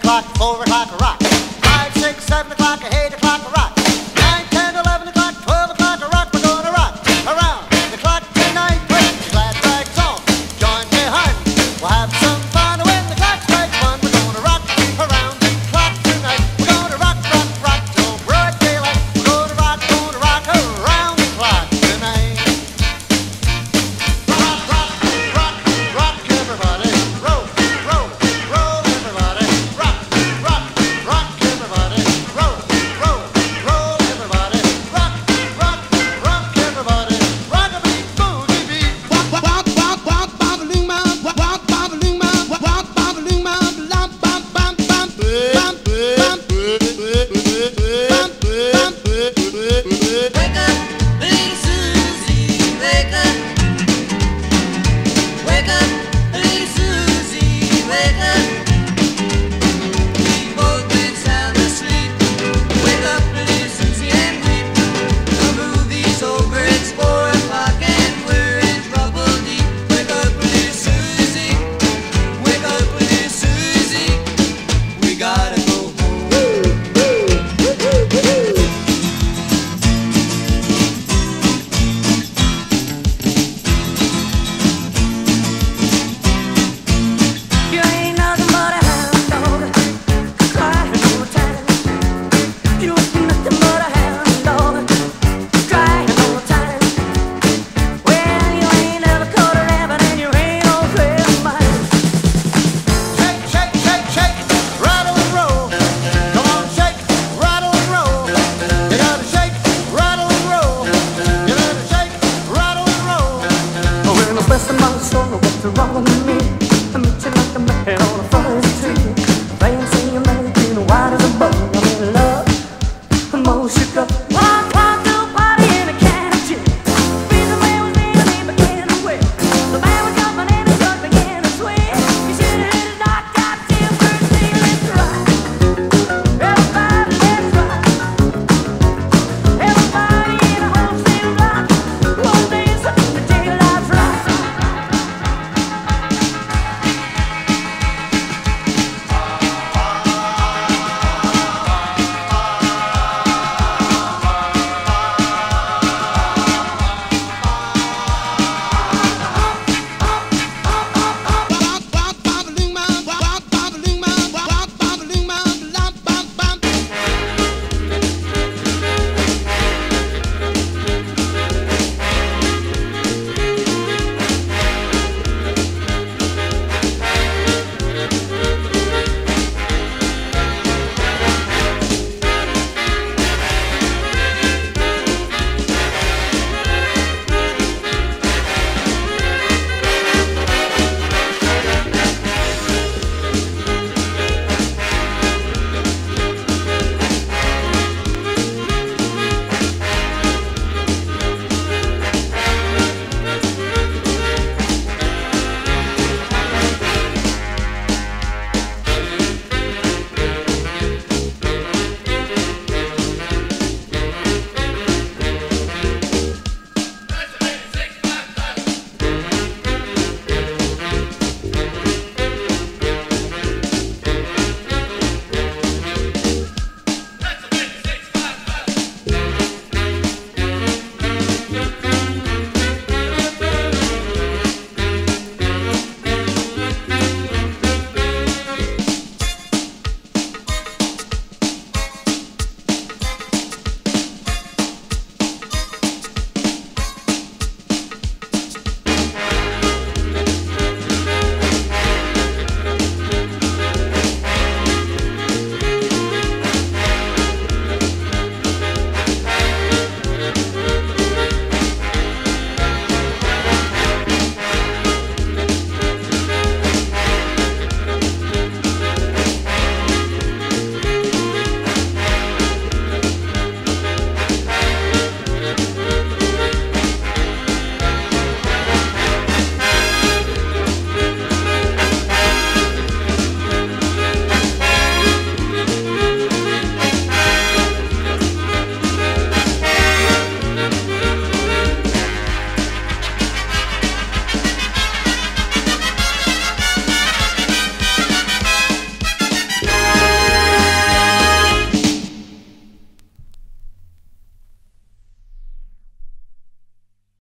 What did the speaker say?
o'clock, 4 o'clock, a rock. 5, 6, 7 o'clock, 8 o'clock, a rock. 9, 10, 11 o'clock, 12 o'clock, a rock. We're gonna rock around the clock tonight. When the glad rags on, join me, hun. We'll have some fun when the clock strikes 1. We're gonna rock around the clock tonight. We're gonna rock, rock, rock till broad daylight. We're gonna rock around the clock tonight. Rock, rock, rock, rock, everybody. Roll, roll, roll, everybody. Rock, rock, rock, everybody. Roll, roll, roll, everybody. Rock, rock, rock, everybody. Rock-a-beat, boogie-beat. Walk, walk, walk, walk, bop-a-loom, walk, walk, bop-a-loom, walk, walk, bop-a-loom, bam, bam, bam, bam, bam, bam, Wake up, little Susie, wake up. Wake up, little Susie, wake up. We've both been sound asleep. Wake up, little Susie, and weep. The movie's over, it's 4 o'clock, and we're in trouble deep. Wake up, little Susie, wake up, little Susie. We gotta go home. You ain't nothing but a hound dog, crying all the time. You ain't nothing but a hound dog, crying all the time. Well, you ain't never caught a rabbit and you ain't no friend of mine. Shake, shake, shake, shake, rattle and roll. Come on, shake, rattle and roll. You gotta shake, rattle and roll. You gotta shake, rattle and roll. Well, bless my soul, what's wrong with me?